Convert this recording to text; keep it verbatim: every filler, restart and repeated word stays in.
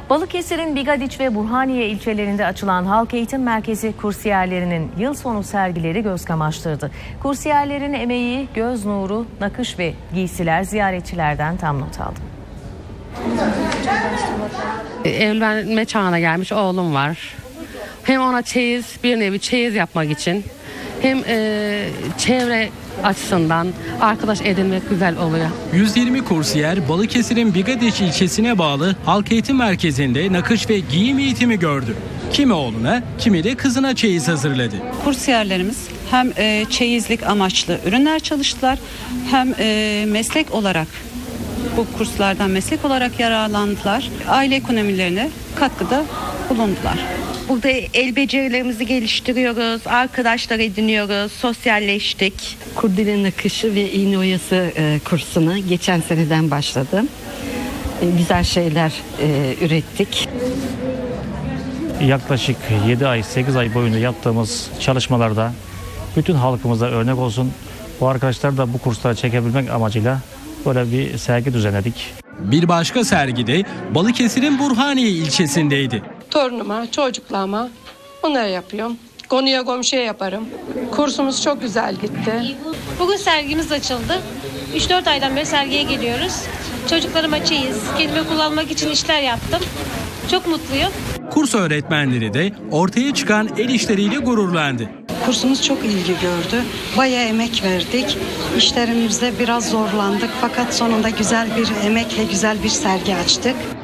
Balıkesir'in Bigadiç ve Burhaniye ilçelerinde açılan halk eğitim merkezi kursiyerlerinin yıl sonu sergileri göz kamaştırdı. Kursiyerlerin emeği, göz nuru, nakış ve giysiler ziyaretçilerden tam not aldı. Evlenme çağına gelmiş oğlum var. Hem ona çeyiz, bir nevi çeyiz yapmak için, hem e, çevre açısından arkadaş edinmek güzel oluyor. yüz yirmi kursiyer Balıkesir'in Bigadiç ilçesine bağlı halk eğitim merkezinde nakış ve giyim eğitimi gördü. Kimi oğluna, kimi de kızına çeyiz hazırladı. Kursiyerlerimiz hem e, çeyizlik amaçlı ürünler çalıştılar, hem e, meslek olarak bu kurslardan meslek olarak yararlandılar. Aile ekonomilerine katkıda bulundular. Burada el becerilerimizi geliştiriyoruz, arkadaşlar ediniyoruz, sosyalleştik. Kurdele nakışı ve iğne oyası e, kursuna geçen seneden başladım. E, güzel şeyler e, ürettik. Yaklaşık yedi ay sekiz ay boyunca yaptığımız çalışmalarda bütün halkımıza örnek olsun. Bu arkadaşlar da bu kurslara çekebilmek amacıyla böyle bir sergi düzenledik. Bir başka sergi de Balıkesir'in Burhaniye ilçesindeydi. Torunuma, çocuklarıma bunları yapıyorum. Konuya komşuya yaparım. Kursumuz çok güzel gitti. Bugün sergimiz açıldı. üç dört aydan beri sergiye geliyoruz. Çocuklarıma çeyiz, kendime kullanmak için işler yaptım. Çok mutluyum. Kurs öğretmenleri de ortaya çıkan el işleriyle gururlandı. Kursumuz çok ilgi gördü. Bayağı emek verdik. İşlerimizde biraz zorlandık fakat sonunda güzel bir emekle güzel bir sergi açtık.